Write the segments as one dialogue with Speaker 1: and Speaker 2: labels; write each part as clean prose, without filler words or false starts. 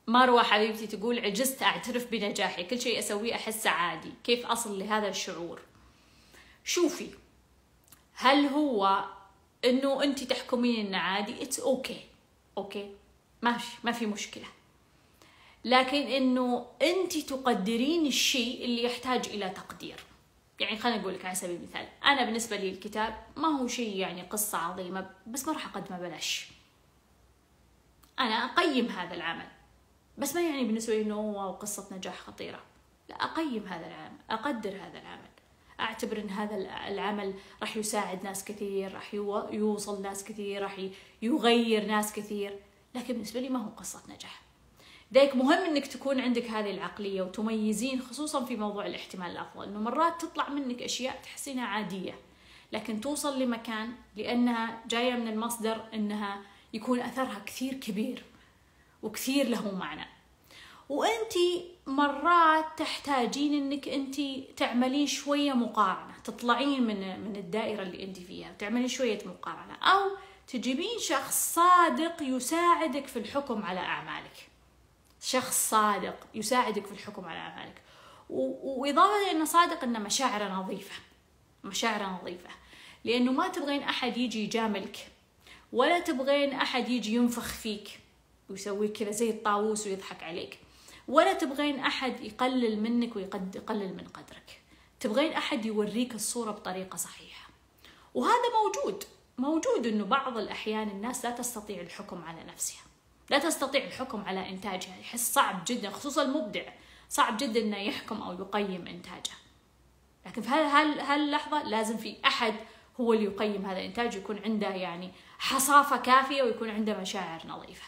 Speaker 1: مروة حبيبتي تقول عجزت أعترف بنجاحي، كل شيء أسويه أحسه عادي، كيف أصل لهذا الشعور؟ شوفي، هل هو إنه أنت تحكمين إنه عادي؟ اتس أوكي ماشي، ما في مشكلة، لكن إنه أنت تقدرين الشيء اللي يحتاج إلى تقدير. يعني خليني أقول لك على سبيل المثال، أنا بالنسبة لي الكتاب ما هو شيء يعني قصة عظيمة، بس ما راح أقدمه بلاش. أنا أقيم هذا العمل، بس ما يعني بالنسبة لي إنه واو قصة نجاح خطيرة، لا، أقيم هذا العمل، أقدر هذا العمل، أعتبر إن هذا العمل راح يساعد ناس كثير، راح يوصل ناس كثير، راح يغير ناس كثير، لكن بالنسبة لي ما هو قصة نجاح. ذلك مهم إنك تكون عندك هذه العقلية وتميزين، خصوصا في موضوع الاحتمال الأفضل، إنه مرات تطلع منك أشياء تحسينها عادية، لكن توصل لمكان لأنها جاية من المصدر إنها يكون أثرها كثير كبير وكثير له معنى. وأنتي مرات تحتاجين إنك أنتي تعملين شوية مقارنة، تطلعين من الدائرة اللي أنتي فيها، تعملين شوية مقارنة، أو تجيبين شخص صادق يساعدك في الحكم على أعمالك، شخص صادق يساعدك في الحكم على أعمالك، وإضافة إنه صادق إنه مشاعره نظيفة، لأنه ما تبغين أحد يجي يجاملك، ولا تبغين أحد يجي ينفخ فيك ويسوي كذا زي الطاووس ويضحك عليك، ولا تبغين أحد يقلل منك ويقلل من قدرك، تبغين أحد يوريك الصورة بطريقة صحيحة. وهذا موجود إنه بعض الأحيان الناس لا تستطيع الحكم على نفسها، لا تستطيع الحكم على إنتاجها، يحس صعب جدا، خصوصا المبدع صعب جدا إنه يحكم أو يقيم إنتاجه، لكن في هاللحظة لازم في أحد هو اللي يقيم هذا الإنتاج، يكون عنده يعني حصافة كافية ويكون عنده مشاعر نظيفة.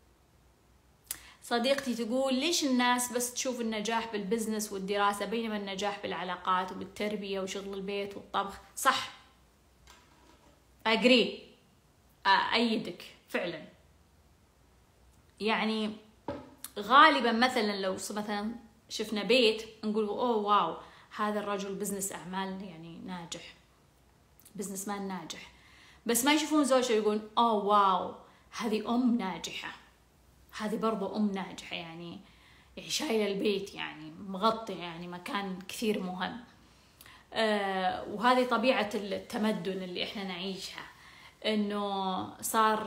Speaker 1: صديقتي تقول ليش الناس بس تشوف النجاح بالبزنس والدراسة بينما النجاح بالعلاقات وبالتربية وشغل البيت والطبخ؟ صح، أجري، أيدك فعلا. يعني غالبا مثلا لو مثلا شفنا بيت نقول أوه واو هذا الرجل بزنس أعمال يعني ناجح، بزنس مان ناجح، بس ما يشوفون زوجته يقولون أوه واو هذه أم ناجحة، هذه برضو أم ناجحة، يعني شايلة البيت، يعني مغطية يعني مكان كثير مهم. وهذه طبيعة التمدن اللي إحنا نعيشها، إنه صار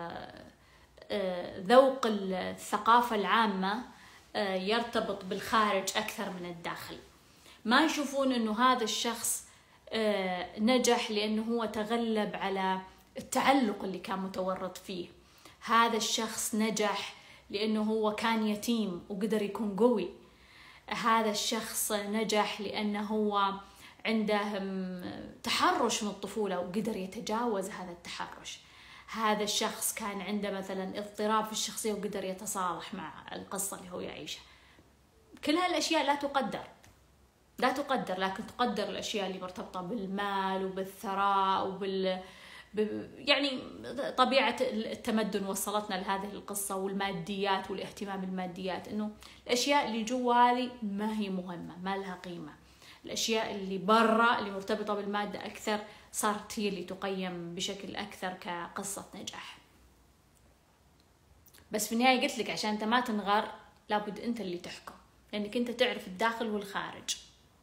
Speaker 1: ذوق الثقافة العامة يرتبط بالخارج أكثر من الداخل. ما يشوفون إنه هذا الشخص نجح لأنه هو تغلب على التعلق اللي كان متورط فيه، هذا الشخص نجح لأنه هو كان يتيم وقدر يكون قوي، هذا الشخص نجح لأنه هو عنده تحرش من الطفولة وقدر يتجاوز هذا التحرش، هذا الشخص كان عنده مثلا اضطراب في الشخصية وقدر يتصالح مع القصة اللي هو يعيشها. كل هالأشياء لا تقدر، لكن تقدر الأشياء اللي مرتبطة بالمال وبالثراء يعني طبيعة التمدن وصلتنا لهذه القصة، والماديات والاهتمام بالماديات، إنه الأشياء اللي جوا هذه ما هي مهمة، ما لها قيمة، الأشياء اللي برا اللي مرتبطة بالمادة أكثر صارت هي اللي تقيم بشكل أكثر كقصة نجاح. بس في النهاية قلت لك عشان أنت ما تنغر لابد أنت اللي تحكم، لأنك أنت تعرف الداخل والخارج.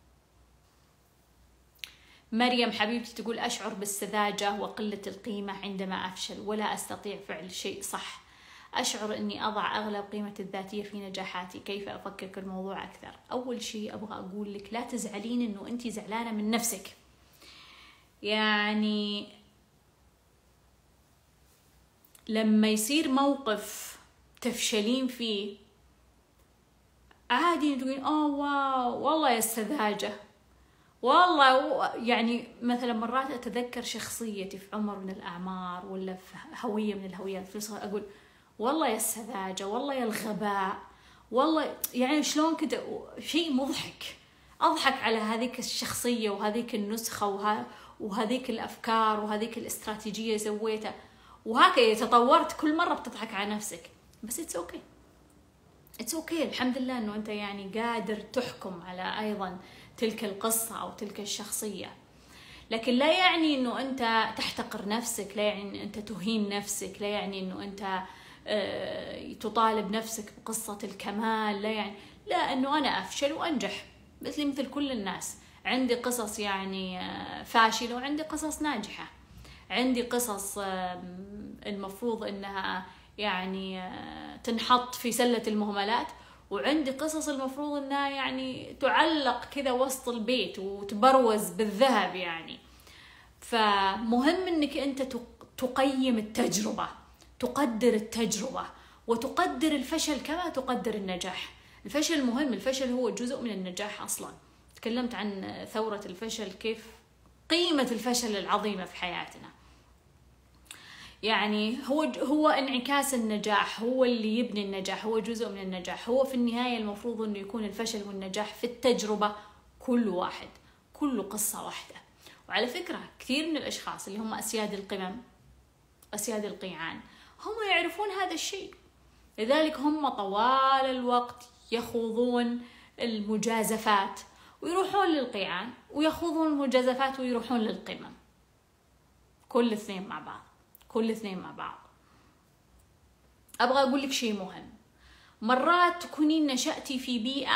Speaker 1: مريم حبيبتي تقول أشعر بالسذاجة وقلة القيمة عندما أفشل ولا أستطيع فعل شيء صح، أشعر أني أضع أغلب قيمة الذاتية في نجاحاتي، كيف أفكر الموضوع أكثر؟ أول شيء أبغى أقول لك لا تزعلين أنه أنت زعلانة من نفسك، يعني لما يصير موقف تفشلين فيه عادي تقولين أوه واو والله يا السذاجة، والله يعني مثلا مرات أتذكر شخصيتي في عمر من الأعمار ولا في هوية من الهويات في الصغر، أقول والله يا السذاجة، والله يا الغباء، والله يعني شلون كده، شيء مضحك، أضحك على هذيك الشخصية وهذيك النسخة وهذيك الأفكار وهذيك الاستراتيجية سويتها، وهكذا تطورت كل مرة بتضحك على نفسك. بس it's okay الحمد لله أنه أنت يعني قادر تحكم على أيضا تلك القصة أو تلك الشخصية، لكن لا يعني أنه أنت تحتقر نفسك، لا يعني أنه أنت تهين نفسك، لا يعني أنه أنت تطالب نفسك بقصة الكمال، لا يعني لا، انه انا افشل وانجح مثل كل الناس. عندي قصص يعني فاشلة وعندي قصص ناجحة، عندي قصص المفروض انها يعني تنحط في سلة المهملات، وعندي قصص المفروض انها يعني تعلق كذا وسط البيت وتبروز بالذهب يعني. فمهم انك انت تقيم التجربة، تقدر التجربة، وتقدر الفشل كما تقدر النجاح. الفشل مهم، الفشل هو جزء من النجاح اصلا. تكلمت عن ثورة الفشل، كيف قيمة الفشل العظيمة في حياتنا. يعني هو انعكاس النجاح، هو اللي يبني النجاح، هو جزء من النجاح. هو في النهاية المفروض انه يكون الفشل والنجاح في التجربة كل واحد، كل قصة واحدة. وعلى فكرة كثير من الاشخاص اللي هم اسياد القمم، اسياد القيعان، هم يعرفون هذا الشيء، لذلك هم طوال الوقت يخوضون المجازفات ويروحون للقيعان، ويخوضون المجازفات ويروحون للقمم، كل اثنين مع بعض، كل اثنين مع بعض. أبغى أقول لك شيء مهم. مرات تكونين نشأتي في بيئة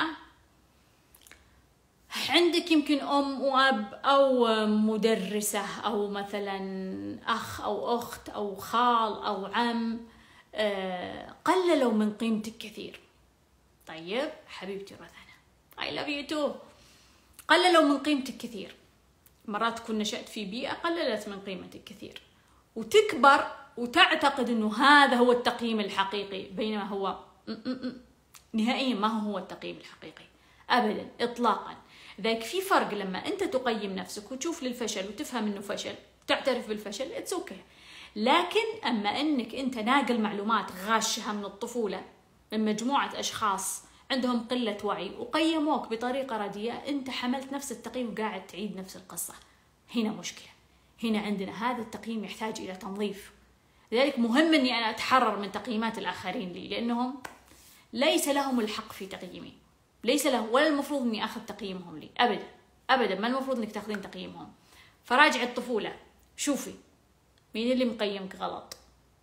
Speaker 1: عندك يمكن أم وأب أو مدرسة أو مثلا أخ أو أخت أو خال أو عم قللوا من قيمتك كثير. طيب حبيبتي رثنا، I love you too. قللوا من قيمتك كثير. مرات تكون نشأت في بيئة قللت من قيمتك كثير، وتكبر وتعتقد انه هذا هو التقييم الحقيقي، بينما هو نهائيا ما هو التقييم الحقيقي ابدا اطلاقا. ذاك في فرق لما انت تقيم نفسك وتشوف للفشل وتفهم انه فشل، تعترف بالفشل، اتس اوكي. لكن اما انك انت ناقل معلومات غاشها من الطفولة من مجموعة اشخاص عندهم قلة وعي وقيموك بطريقة رديئة، انت حملت نفس التقييم وقاعد تعيد نفس القصة، هنا مشكلة. هنا عندنا هذا التقييم يحتاج إلى تنظيف. لذلك مهم أني أنا أتحرر من تقييمات الآخرين لي، لأنهم ليس لهم الحق في تقييمي، ليس له ولا المفروض أني أخذ تقييمهم لي أبدا أبدا. ما المفروض أنك تأخذين تقييمهم. فراجع الطفولة، شوفي مين اللي مقيمك غلط.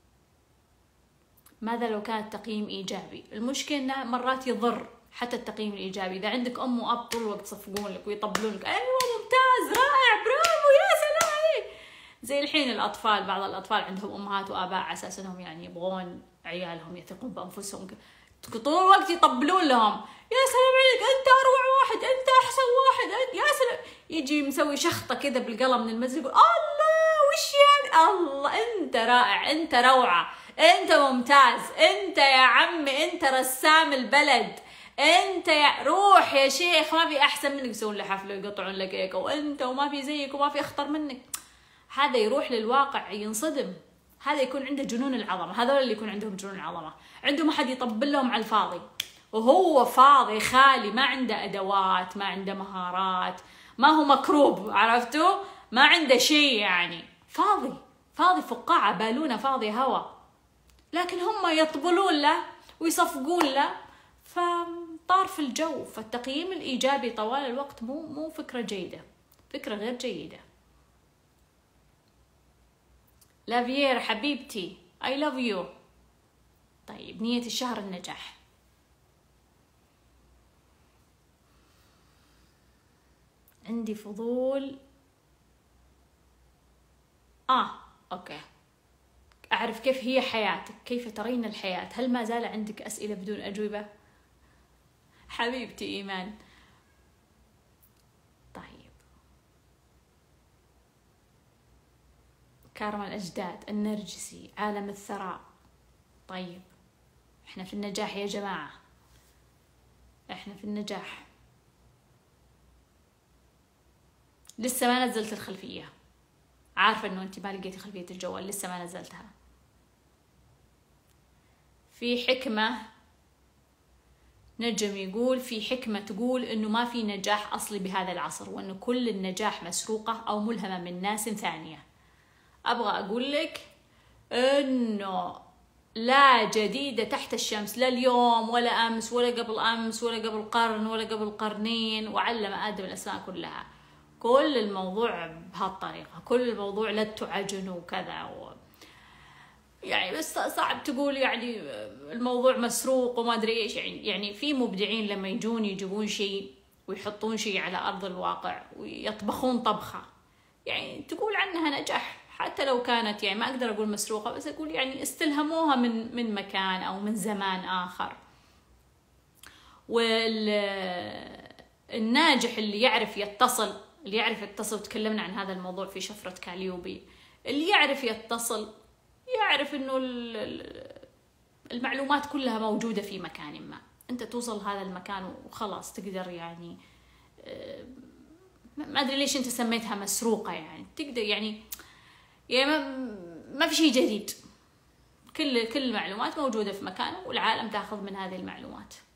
Speaker 1: ماذا لو كان التقييم إيجابي؟ المشكلة أنه مرات يضر حتى التقييم الإيجابي. إذا عندك أم وأب طول الوقت يصفقون لك ويطبلون لك، أيوة ممتاز رائع برافو يا سلام عليك، زي الحين الأطفال، بعض الأطفال عندهم أمهات وآباء على أساس أنهم يعني يبغون عيالهم يثقون بأنفسهم، طول الوقت يطبلون لهم، يا سلام عليك أنت أروع واحد، أنت أحسن واحد، أنت يا سلام. يجي مسوي شخطة كذا بالقلم من المنزل يقول الله وش يعني، الله أنت رائع، أنت روعة، أنت ممتاز، أنت يا عمي، أنت رسام البلد، أنت يا روح يا شيخ، ما في أحسن منك، يسوون له حفلة ويقطعون لك كيكة وأنت وما في زيك وما في أخطر منك. هذا يروح للواقع ينصدم، هذا يكون عنده جنون العظمة. هذول اللي يكون عندهم جنون العظمة، عندهم أحد يطبل لهم على الفاضي، وهو فاضي خالي، ما عنده أدوات، ما عنده مهارات، ما هو مكروب، عرفتوا؟ ما عنده شيء يعني، فاضي فاضي فقاعة، بالونة فاضية هوا، لكن هم يطبلون له ويصفقون له، فطار في الجو. فالتقييم الإيجابي طوال الوقت مو فكرة جيدة، فكرة غير جيدة. لافيير حبيبتي I love you. طيب نية الشهر النجاح. عندي فضول اوكي اعرف كيف هي حياتك، كيف ترين الحياة، هل ما زال عندك اسئلة بدون اجوبة؟ حبيبتي ايمان. طيب كارم الاجداد، النرجسي، عالم الثراء. طيب احنا في النجاح يا جماعة، احنا في النجاح. لسه ما نزلت الخلفية، عارفة انه انت ما لقيتي خلفية الجوال، لسه ما نزلتها. في حكمة نجم يقول، في حكمة تقول انه ما في نجاح اصلي بهذا العصر، وانه كل النجاح مسروقة او ملهمة من ناس ثانية. ابغى اقول لك انه لا جديد تحت الشمس، لا اليوم ولا امس ولا قبل امس ولا قبل قرن ولا قبل قرنين، وعلم ادم الاسماء كلها. كل الموضوع بهالطريقة، كل الموضوع لا تعجن وكذا يعني بس صعب تقول يعني الموضوع مسروق وما ادري ايش. يعني في مبدعين لما يجيبون شيء ويحطون شيء على ارض الواقع ويطبخون طبخة يعني تقول عنها نجاح، حتى لو كانت يعني ما اقدر اقول مسروقة، بس اقول يعني استلهموها من مكان او من زمان اخر. والناجح اللي يعرف يتصل، وتكلمنا عن هذا الموضوع في شفرة كاليوبي، اللي يعرف يتصل يعرف انه المعلومات كلها موجودة في مكان ما، انت توصل هذا المكان وخلاص تقدر يعني ما ادري ليش انت سميتها مسروقة، يعني تقدر يعني ما في شيء جديد، كل المعلومات موجودة في مكانه والعالم تاخذ من هذه المعلومات.